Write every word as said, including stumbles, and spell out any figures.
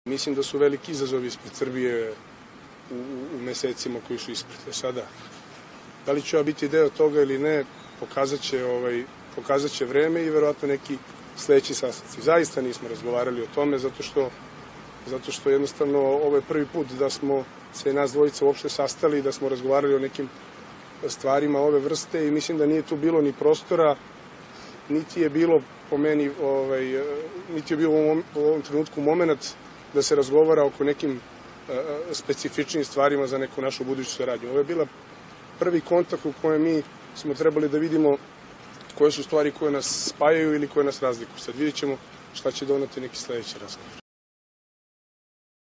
Mislim da su veliki izazovi ispred Srbije u, u mesecima koji su ispred. Sada, da li ću ja biti deo toga ili ne, pokazat će, ovaj, pokazat će vreme i verovatno neki sledeći sastanci. Zaista nismo razgovarali o tome, zato što, zato što jednostavno ovo je prvi put da smo se nas dvojica uopšte sastali i da smo razgovarali o nekim stvarima ove vrste i mislim da nije tu bilo ni prostora, niti je bilo po meni, ovaj, niti je bilo u ovom trenutku moment da se razgovara oko nekim specifičnim stvarima za neku našu buduću saradnju. Ovo je bila prvi kontakt u kojem mi smo trebali da vidimo koje su stvari koje nas spajaju ili koje nas razlikuju. Sad vidjet ćemo šta će doneti neki sledeći razgovor.